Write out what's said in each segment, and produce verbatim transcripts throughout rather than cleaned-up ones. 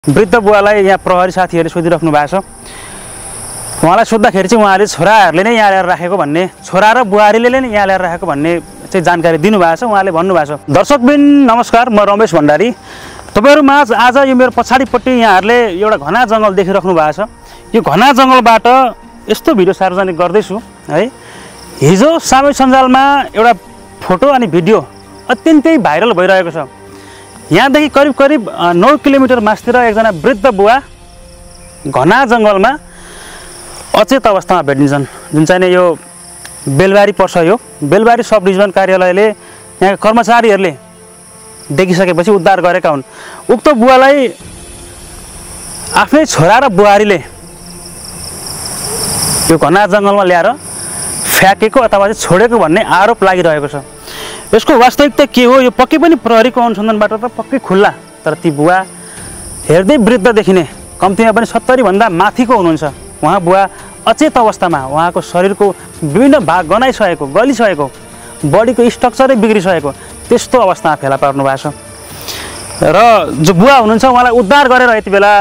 वृद्ध बुवालाई यहाँ प्रहरी साथीहरूले सोधिराख्नु भएको छ। उहाँलाई सोद्धाखेरि चाहिँ उहाँले छोराहरूले नै यहाँ ल्याएर राखेको भन्ने, छोरा र बुहारीले नै यहाँ ल्याएर राखेको भन्ने चाहिँ जानकारी दिनुभएको छ। उहाँले भन्नुभएको छ। दर्शकबिन नमस्कार, म रमेश भण्डारी। तपाईँहरूमाझ आज यो मेरो पछाडिपट्टि यहाँहरूले एउटा घना जङ्गल देखिराख्नु भएको छ। यो घना जङ्गलबाट यस्तो भिडियो सार्वजनिक गर्दैछु है। हिजो सामाजिक सञ्जालमा एउटा फोटो अनि भिडियो अत्यन्तै भाइरल भइरहेको छ। यहाँदेखि करिब करिब नौ किलोमिटर मास्तिर एकजना वृद्ध बुवा घना जङ्गलमा अचेत अवस्थामा भेटिन्छन्। जुन चाहिँ यो बेलबारी पर्छ, यो बेलबारी सब डिभिजन कार्यालयले यहाँका कर्मचारीहरूले देखिसकेपछि उद्धार गरेका हुन्। उक्त बुवालाई आफ्नै छोरा र बुहारीले यो घना जङ्गलमा ल्याएर फ्याँकेको अथवा चाहिँ छोडेको भन्ने आरोप लागिरहेको छ। यसको वास्तविकता के हो, यो पक्कै पनि प्रहरीको अनुसन्धानबाट त पक्कै खुल्ला। तर ती बुवा हेर्दै वृद्ध देखिने, कम्तीमा पनि सत्तरी भन्दा माथिको हुनुहुन्छ। उहाँ बुवा अचेत अवस्थामा, उहाँको शरीरको विभिन्न भाग गनाइसकेको, गलिसकेको, बडीको स्ट्रक्चरै बिग्रिसकेको त्यस्तो अवस्थामा फेला पार्नु भएको छ। र जो बुवा हुनुहुन्छ उहाँलाई उद्धार गरेर यति बेला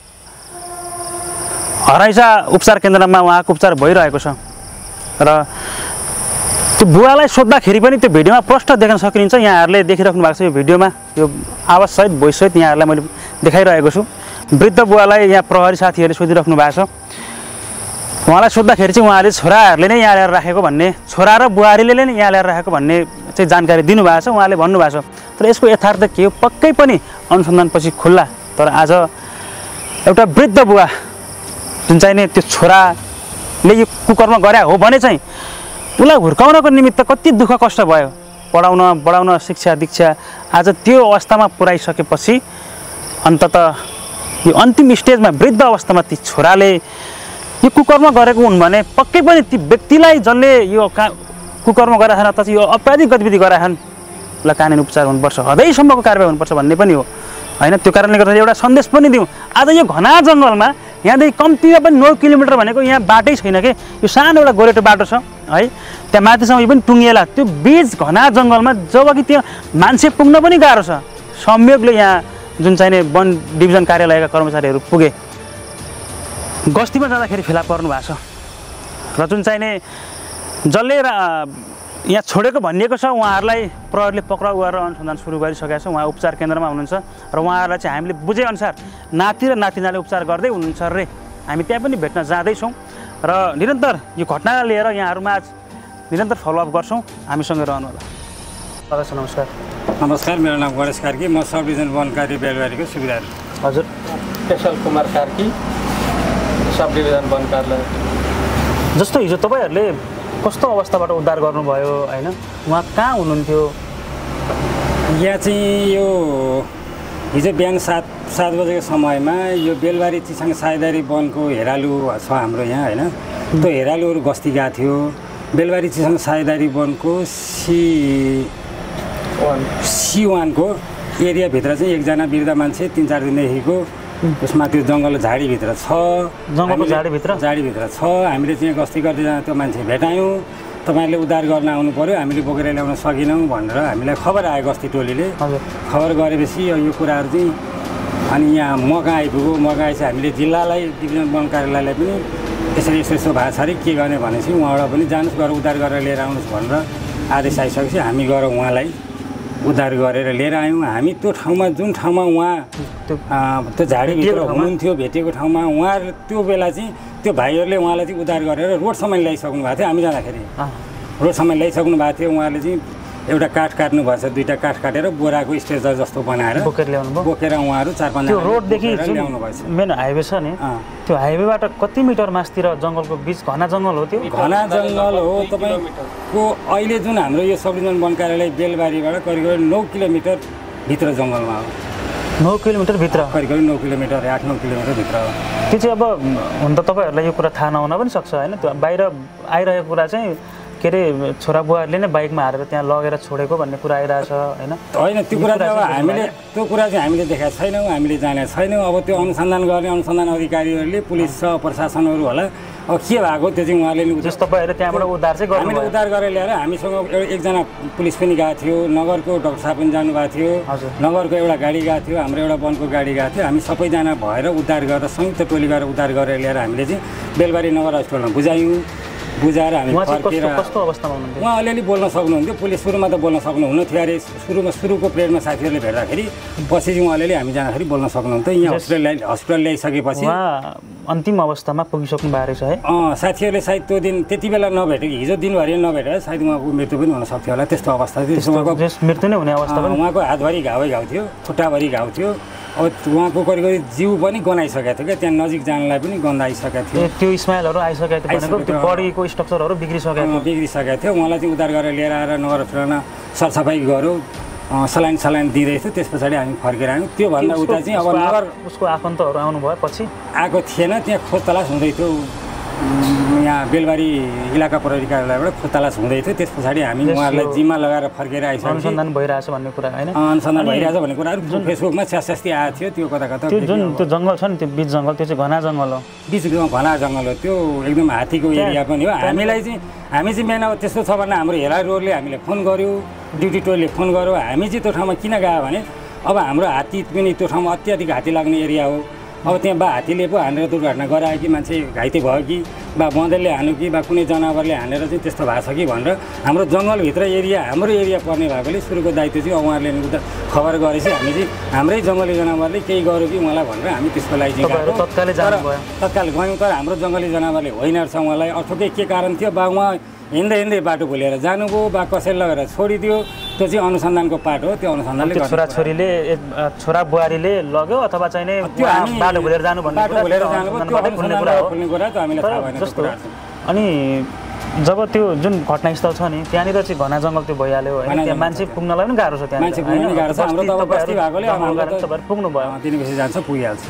हराइसा उपचार केन्द्रमा उहाँको उपचार भइरहेको छ। र त्यो बुवालाई सोद्धाखेरि पनि त्यो भिडियोमा प्रष्ट देख्न सकिन्छ। यहाँहरूले देखिराख्नु भएको छ यो भिडियोमा, यो आवाजसहित भोइससहित यहाँहरूलाई मैले देखाइरहेको छु। वृद्ध बुवालाई यहाँ प्रहरी साथीहरूले सोधिराख्नु भएको छ। उहाँलाई सोद्धाखेरि चाहिँ उहाँले छोराहरूले नै यहाँ ल्याएर राखेको भन्ने, छोरा र बुहारीले नै यहाँ ल्याएर राखेको भन्ने चाहिँ जानकारी दिनुभएको छ। उहाँले भन्नुभएको छ। तर यसको यथार्थ के हो पक्कै पनि अनुसन्धानपछि खुल्ला। तर आज एउटा वृद्ध बुवा जुन चाहिँ नि त्यो छोराले यो कुकर्म गरे हो भने चाहिँ उसलाई हुर्काउनको निमित्त कति दुःख कष्ट भयो, पढाउन बढाउन शिक्षा दीक्षा, आज त्यो अवस्थामा पुर्याइसकेपछि अन्ततः यो अन्तिम स्टेजमा वृद्ध अवस्थामा ती छोराले यो कुकर्म गरेको हुन् भने पक्कै पनि ती व्यक्तिलाई जसले यो का कुकर्म गरेका छन् अथवा यो अपराधिक गतिविधि गरेका छन् उसलाई कानुनी उपचार हुनुपर्छ, हदैसम्मको कारबाही हुनुपर्छ भन्ने पनि हो होइन। त्यो कारणले गर्दा एउटा सन्देश पनि दिउँ। आज यो घना जङ्गलमा यहाँदेखि कम्तीमा पनि नौ किलोमिटर भनेको यहाँ बाटै छैन कि, यो सानो एउटा गोरेटो बाटो छ है। त्यहाँ माथिसम्म यो पनि टुङ्गिएला। त्यो बिच घना जङ्गलमा जब कि त्यहाँ मान्छे पुग्न पनि गाह्रो छ, संयोगले यहाँ जुन चाहिने वन डिभिजन कार्यालयका कर्मचारीहरू पुगे, गस्तीमा जाँदाखेरि फेला पर्नु भएको छ। र जुन चाहिने जसले यहाँ छोडेको भनिएको छ उहाँहरूलाई प्रहरीले पक्राउ गरेर अनुसन्धान सुरु गरिसकेको छ। उहाँ उपचार केन्द्रमा हुनुहुन्छ र उहाँहरूलाई चाहिँ हामीले बुझेअनुसार नाति र नातिनाले उपचार गर्दै हुनुहुन्छ रे। हामी त्यहाँ पनि भेट्न जाँदैछौँ र निरन्तर यो घटनालाई लिएर यहाँहरूमा आज निरन्तर फलोअप गर्छौँ। हामीसँग रहनु होला। हजुर नमस्कार। नमस्कार, मेरो नाम गणेश कार्की, म सब डिभिजन वन कार्य बेलबारीको सुविधाहरू। हजुर Keshal Kumar Karki, sub division one कार्यालय। जस्तो हिजो तपाईँहरूले कस्तो अवस्थाबाट उद्धार गर्नुभयो होइन, उहाँ कहाँ हुनुहुन्थ्यो? यहाँ चाहिँ यो हिजो बिहान सात सात बजेको समयमा यो बेलबारी चिसाङ साइदारी वनको हेरालु छ हाम्रो यहाँ होइन। त्यो हेरालुहरू गस्ती गएको थियो। बेलबारी चिसाङ साइदारी वनको सी वान सी वानको एरियाभित्र चाहिँ एकजना वृद्ध मान्छे तिन चार दिनदेखिको उसमा त्यो जङ्गल झाडीभित्र छ, जङ्गलको झाडीभित्र झाडीभित्र छ। हामीले चाहिँ गस्ती गर्दै जाँदा त्यो मान्छे भेटायौँ। तपाईँहरूले उद्धार गर्न आउनु पऱ्यो, हामीले बोकेर ल्याउन सकेनौँ भनेर हामीलाई खबर आयो गस्ती टोलीले। खबर गरेपछि यो कुराहरू चाहिँ अनि यहाँ म कहाँ आइपुग्यो। म कहाँ आएपछि हामीले जिल्लालाई डिभिजन वन कार्यालयलाई पनि यसरी यस्तो यस्तो भएको छ अरे के गर्ने भनेपछि उहाँबाट पनि जानुहोस् गएर उद्धार गरेर लिएर आउनुहोस् भनेर आदेश आइसकेपछि हामी गएर उहाँलाई उद्धार गरेर लिएर आयौँ। हामी त्यो ठाउँमा जुन ठाउँमा उहाँ त्यो झाडीभित्र हुनुहुन्थ्यो भेटेको ठाउँमा उहाँ त्यो बेला चाहिँ त्यो भाइहरूले उहाँलाई चाहिँ उद्धार गरेर रोडसम्म ल्याइसक्नु भएको थियो। हामी जाँदाखेरि रोडसम्म ल्याइसक्नु भएको थियो। उहाँले चाहिँ एउटा काठ काट्नु भएको छ, दुईवटा काठ काटेर बोराको स्ट्रेचर जस्तो बनाएर बोकेर ल्याउनु भयो। बोकेर उहाँहरू चार पाँच रोडदेखि ल्याउनु भएछ। मेन हाइवे छ नि, त्यो हाइवेबाट कति मिटर मासतिर जङ्गलको बिच घना जङ्गल हो? त्यो घना जङ्गल हो तपाईँको। अहिले जुन हाम्रो यो सब डिभिजन वन कार्यालय बेलबारीबाट करिब करिब नौ किलोमिटर भित्र जङ्गलमा हो। नौ किलोमिटर भित्र करिब करिब नौ किलोमिटर आठ नौ किलोमिटर भित्र हो। त्यो चाहिँ अब हुन त तपाईँहरूलाई यो कुरा थाहा नहुन पनि सक्छ होइन। त्यो बाहिर आइरहेको कुरा चाहिँ के अरे छोरा बुवाहरूले नै बाइकमा हालेर त्यहाँ लगेर छोडेको भन्ने कुरा आइरहेछ होइन। होइन त्यो कुरा चाहिँ अब हामीले त्यो कुरा चाहिँ हामीले देखाएको छैनौँ, हामीले जानेको छैनौँ। अब त्यो अनुसन्धान गर्ने अनुसन्धान अधिकारीहरूले पुलिस प्रशासनहरू होला अब के भएको त्यो चाहिँ उहाँले नि जस्तो तपाईँहरू त्यहाँबाट उद्धार चाहिँ गर्नु हामीले उद्धार गरेर ल्याएर हामीसँग एउटा एकजना पुलिस पनि गएको थियो, नगरको डाक्टर साहब पनि जानुभएको थियो, नगरको एउटा गाडी गएको थियो, हाम्रो एउटा वनको गाडी गएको थियो। हामी सबैजना भएर उद्धार गरेर संयुक्त टोली गरेर उद्धार गरेर ल्याएर हामीले चाहिँ बेलबारी नगर हस्पिटलमा बुझायौँ। बुझाएर हामी फर्केर कस्तो अवस्थामा हुनुहुन्थ्यो? उहाँ अलिअलि बोल्न सक्नुहुन्थ्यो। पुलिस सुरुमा त बोल्न सक्नुहुन्न थियो अरे, सुरुमा सुरुको पिरियडमा साथीहरूले भेट्दाखेरि पछि चाहिँ उहाँ अलिअलि हामी जाँदाखेरि बोल्न सक्नुहुन्थ्यो। यहाँ हस्पिटल ल्याइ हस्पिटल ल्याइसकेपछि अन्तिम अवस्थामा पुगिसक्नु भएको छ है। अँ साथीहरूले सायद त्यो दिन त्यति बेला नभेटेको, हिजो दिनभरि नभेटेर सायद उहाँको मृत्यु पनि हुनसक्थ्यो होला। त्यस्तो अवस्था थियो, मृत्यु नै हुने अवस्था पनि। उहाँको हातभरि घावै घाउ थियो, खुट्टाभरि घाउ थियो। अब उहाँको करिब करिब जिउ पनि गनाइसकेको थियो क्या, त्यहाँ नजिक जानलाई पनि गन्ध आइसकेको थियो। त्यो स्माइलहरू आइसकेको थियो भनेको त्यो बडीको स्ट्रक्चरहरू बिग्रिसकेको थियो बिग्रिसकेको थियो। उहाँलाई चाहिँ उद्धार गरेर लिएर आएर नगर हस्पिटलमा सरसफाइ गऱ्यो, सलाइन सलाइन दिँदैछ। त्यस पछाडि हामी फर्केर आयौँ। त्योभन्दा उता चाहिँ अब नगर उसको आफन्तहरू आउनुभयो पछि आएको थिएन। त्यहाँ खोज तलास हुँदै थियो, यहाँ बेलबारी इलाका प्रहरी कार्यालयबाट खोज तलास हुँदै थियो। त्यस पछाडि हामी उहाँहरूलाई जिम्मा लगाएर फर्केर आइसक्यौँ। अनुसन्धान भइरहेछ भन्ने कुरा होइन, अनुसन्धान भइरहेछ भन्ने कुराहरू जुन फेसबुकमा स्यास्ती आएको थियो त्यो कता कता। त्यो जुन त्यो जङ्गल छ नि, त्यो बिच जङ्गल, त्यो चाहिँ घना जङ्गल हो। बिच घना जङ्गल हो त्यो, एकदम हात्तीको एरिया पनि हो। हामीलाई चाहिँ हामी चाहिँ मेन अब त्यस्तो छ भने हाम्रो हेला रोडले हामीले फोन गऱ्यो, ड्युटी टोलले फोन गऱ्यो। हामी चाहिँ त्यो ठाउँमा किन गयो भने अब हाम्रो हात्ती पनि त्यो ठाउँमा अत्याधिक हात्ती लाग्ने एरिया हो। अब त्यहाँ बा हात्तीले पो हानेर दुर्घटना गरायो कि मान्छे घाइते भयो कि बा बँदरले हान्यो कि बा कुनै जनावरले हानेर चाहिँ त्यस्तो भएको छ कि भनेर हाम्रो जङ्गलभित्र एरिया हाम्रो एरिया पर्ने भएकोले सुरुको दायित्व चाहिँ उहाँहरूले उता खबर गरेपछि हामी चाहिँ हाम्रै जङ्गली जनावरले केही गर्यो कि उहाँलाई भनेर हामी त्यसको लागि चाहिँ तत्कालै जानुभयो। तत्काल गयौँ। तर हाम्रो जङ्गली जनावरले होइन रहेछ उहाँलाई अर्थकै के कारण थियो, बा उहाँ हिँड्दै हिँड्दै बाटो भुलेर जानुभयो बा कसैले लगेर छोडिदियो। त्यो चाहिँ अनुसन्धानको पार्ट हो। त्यो अनुसन्धानले छोराछोरीले छोरा बुहारीले लग्यो अथवा चाहिँ त्यो हामी बाटो भुलेर जानु भन्ने बाटो भुलेर जानुभयो त्यो अनुसन्धानले खुल्ने कुरा त हामीले थाहा भएन जस्तो। अनि जब त्यो जुन घटनास्थल छ नि त्यहाँनिर चाहिँ घना जङ्गल त्यो भइहाल्यो होइन, त्यहाँ मान्छे पुग्नलाई पनि गाह्रो छ। त्यहाँ मान्छे पुग्न पनि गाह्रो छ। हाम्रो त बस्ती भएकोले तपाईँहरू पुग्नु भयो, तिन बजी जान्छ पुगिहाल्छ।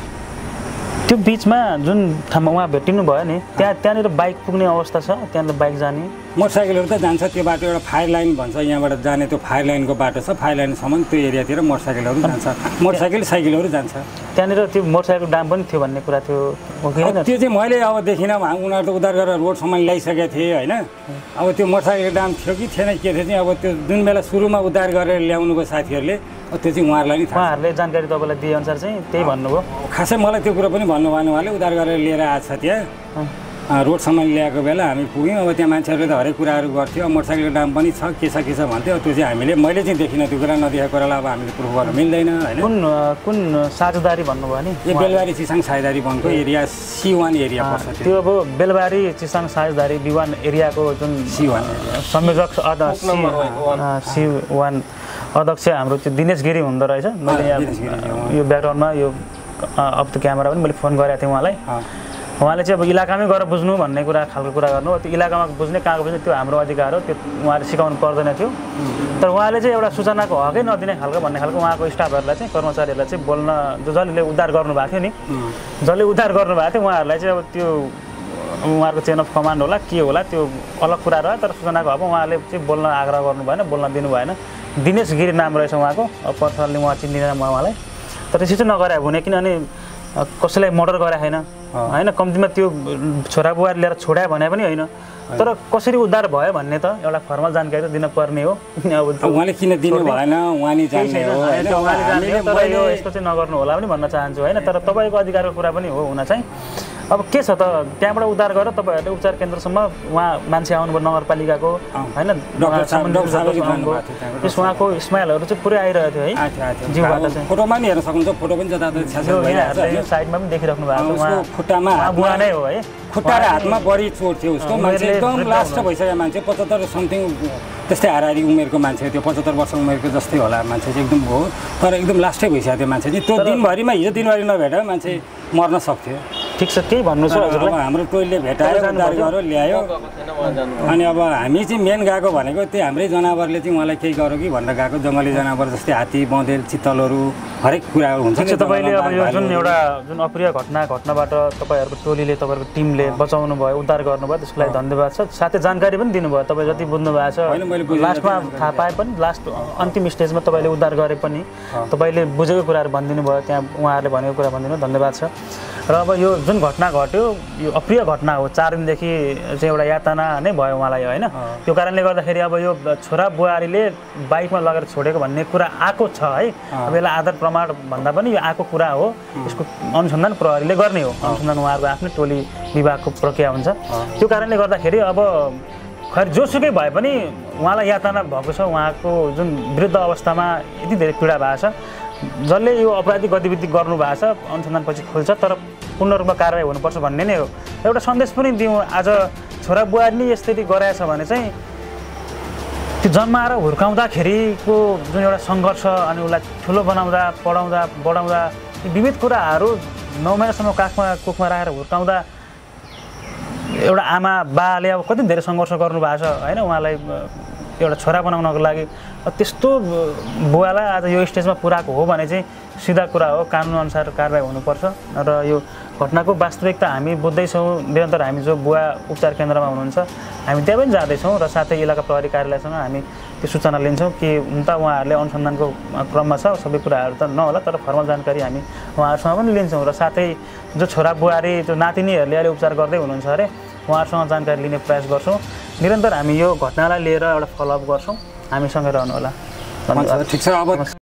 त्यो बिचमा जुन ठाउँमा उहाँ भेटिनु भयो नि त्यहाँ त्यहाँनिर बाइक पुग्ने अवस्था छ, त्यहाँनिर बाइक जाने मोटरसाइकलहरू त जान्छ। त्यो बाटो एउटा फायर लाइन भन्छ, यहाँबाट जाने त्यो फायर लाइनको बाटो छ। फायर लाइनसम्म त्यो एरियातिर मोटरसाइकलहरू जान्छ, मोटरसाइकल साइकलहरू जान्छ। त्यहाँनिर त्यो मोटरसाइकल डाम पनि थियो भन्ने कुरा थियो हो कि होइन? त्यो चाहिँ मैले अब देखिनँ, उनीहरू त उद्धार गरेर रोडसम्म ल्याइसकेको थिएँ होइन। अब त्यो मोटरसाइकल डाम थियो कि थिएन के थियो चाहिँ अब त्यो जुन बेला सुरुमा उद्धार गरेर ल्याउनुको साथीहरूले त्यो चाहिँ उहाँहरूलाई नि थाहा, उहाँहरूले जानकारी तपाईँलाई दिएअनुसार चाहिँ त्यही भन्नुभयो। खासै मलाई त्यो कुरो पनि भन्नु भएन, उहाँले उद्धार गरेर लिएर आएको छ त्यहाँ रोडसम्म ल्याएको बेला हामी पुग्यौँ। अब त्यहाँ मान्छेहरूले त हरेक कुराहरू गर्थ्यो, मोटरसाइकलको दाम पनि छ, के छ के छ भन्थ्यो। त्यो चाहिँ हामीले मैले चाहिँ देखिनँ त्यो कुरा, नदेखेको कुरालाई अब हामीले प्रुफ गर्न मिल्दैन होइन। कुन कुन साझेदारी भन्नुभयो नि? यो बेलबारी चिसाङ साझेदारी वनको एरिया सी वान एरिया पर्छ त्यो। अब बेलबारी चिसाङ साझेदारी बी वान एरियाको जुन सी वान संयोजक सी वान अध्यक्ष हाम्रो त्यो दिनेश गिरी हुँदो रहेछ। मैले यहाँ यो ब्याकग्राउन्डमा यो अब त्यो क्यामेरा पनि मैले फोन गरेको थिएँ उहाँलाई। उहाँले चाहिँ अब इलाकामै गएर बुझ्नु भन्ने कुरा खालको कुरा गर्नु। त्यो इलाकामा बुझ्ने कहाँको बुझ्ने त्यो हाम्रो अधिकार हो, त्यो उहाँले सिकाउनु पर्दैन थियो। तर उहाँले चाहिँ एउटा सूचनाको हकै नदिने खालको भन्ने खालको उहाँको स्टाफहरूलाई चाहिँ कर्मचारीहरूलाई चाहिँ बोल्न, जसले उद्धार गर्नुभएको थियो नि, जसले उद्धार गर्नुभएको थियो उहाँहरूलाई चाहिँ अब त्यो उहाँहरूको चेन अफ कमान्ड होला के होला त्यो अलग कुरा रह्यो। तर सूचनाको हकमा उहाँले चाहिँ बोल्न आग्रह गर्नु भएन, बोल्न दिनु भएन। दिनेश गिरी नाम रहेछ उहाँको, पर्सनल्ली उहाँ चिन्दिनँ म उहाँलाई। तर त्यसो चाहिँ नगरे हुने, किनभने कसैलाई मर्डर गरे होइन होइन, कम्तीमा त्यो छोरा बुहारी लिएर छोड्या भने पनि होइन। तर कसरी उद्धार भयो भन्ने त एउटा फर्मल जानकारी त दिनुपर्ने हो। अब उहाँले किन दिनु भएन उहाँ नि जान्ने हो हैन, उहाँले जान्ने। तर यो यस्तो चाहिँ नगर्नु होला पनि भन्न चाहन्छु होइन। तर तपाईँको अधिकारको कुरा पनि हो हुन चाहिँ। अब के छ त त्यहाँबाट उद्धार गरेर तपाईँहरूले उपचार केन्द्रसम्म उहाँ मान्छे आउनुभयो नगरपालिकाको होइन, त्यस उहाँको स्माइलहरू चाहिँ पुरै आइरहेको थियो है जिउबाट चाहिँ। फोटोमा नि हेर्न सक्नुहुन्छ, फोटो पनि जताततै यो साइडमा पनि देखिराख्नु भएको छ। उहाँ खुट्टामा बुवा नै हो है, खुट्टा र हातमा बढी चोट थियो उसको। मान्छे एकदम लास्ट भइसक्यो मान्छे, पचहत्तर समथिङ त्यस्तै हाराहारी उमेरको मान्छे त्यो, पचहत्तर वर्ष उमेरको जस्तै होला मान्छे चाहिँ एकदम हो। तर एकदम लास्टै भइसक्यो त्यो मान्छे चाहिँ। त्यो दिनभरिमा हिजो दिनभरि नभेट मान्छे मर्न सक्थ्यो। ठिक छ, केही भन्नु छ हजुरलाई? हाम्रो टोलले भेटायो, उद्धार गर्यो, ल्यायो। अनि अब हामी चाहिँ मेन गएको भनेको त्यही हाम्रै जनावरले चाहिँ उहाँलाई केही गर्यो कि भनेर गएको। जङ्गली जनावर जस्तै हात्ती, बँदेल, चित्तलहरू हरेक कुराहरू हुन्छ। तपाईँले अब यो जुन एउटा जुन अप्रिय घटना घटनाबाट तपाईँहरूको टोलीले तपाईँहरूको टिमले बचाउनु भयो, उद्धार गर्नुभयो, त्यसको लागि धन्यवाद छ। साथै जानकारी पनि दिनुभयो, तपाईँ जति बुझ्नु भएको छ लास्टमा थाहा पाए पनि, लास्ट अन्तिम स्टेजमा तपाईँले उद्धार गरे पनि तपाईँले बुझेको कुराहरू भनिदिनु भयो, त्यहाँ उहाँहरूले भनेको कुरा भनिदिनु, धन्यवाद छ। र अब यो जुन घटना घट्यो यो अप्रिय घटना हो चार दिनदेखि चाहिँ एउटा यातना नै भयो उहाँलाई होइन त्यो कारणले गर्दाखेरि अब यो छोरा बुहारीले बाइकमा लगेर छोडेको भन्ने कुरा आएको छ है अब यसलाई आधार प्रमाण भन्दा पनि यो आएको कुरा हो यसको अनुसन्धान प्रहरीले गर्ने हो अनुसन्धान उहाँहरूको आफ्नै टोली विभागको प्रक्रिया हुन्छ त्यो कारणले गर्दाखेरि अब खैर जोसुकै भए पनि उहाँलाई यातना भएको छ उहाँको जुन वृद्ध अवस्थामा यति धेरै पीडा भएको छ जसले यो अपराधिक गतिविधि गर्नु भएको छ अनुसन्धानपछि खुल्छ तर पूर्ण रूपमा कारवाही हुनुपर्छ भन्ने नै हो एउटा सन्देश पनि दिउँ आज छोरा बुहारीले यसरी गराएछ भने चाहिँ त्यो जन्माएर हुर्काउँदाखेरिको जुन एउटा सङ्घर्ष अनि उसलाई ठुलो बनाउँदा पढाउँदा बढाउँदा विविध कुराहरू नौ महिनासम्म काखमा कुखमा राखेर हुर्काउँदा एउटा आमा बाले अब कति धेरै सङ्घर्ष गर्नुभएको छ होइन उहाँलाई एउटा छोरा बनाउनको लागि त्यस्तो बुवालाई आज यो स्टेजमा पुऱ्याएको हो भने चाहिँ सिधा कुरा हो कानुनअनुसार कारवाही हुनुपर्छ र यो घटनाको वास्तविकता हामी बुझ्दैछौँ निरन्तर हामी जो बुवा उपचार केन्द्रमा हुनुहुन्छ हामी त्यहाँ पनि जाँदैछौँ र साथै इलाका प्रहरी कार्यालयसँग हामी त्यो सूचना लिन्छौँ कि हुन त उहाँहरूले अनुसन्धानको क्रममा छ सबै कुराहरू त नहोला तर फर्मल जानकारी हामी उहाँहरूसँग पनि लिन्छौँ र साथै जो छोरा बुहारी जो नातिनीहरूले अहिले उपचार गर्दै हुनुहुन्छ अरे उहाँहरूसँग जानकारी लिने प्रयास गर्छौँ निरन्तर हामी यो घटनालाई लिएर एउटा फलोअप गर्छौँ हामीसँगै रहनु होला ठिक छ अब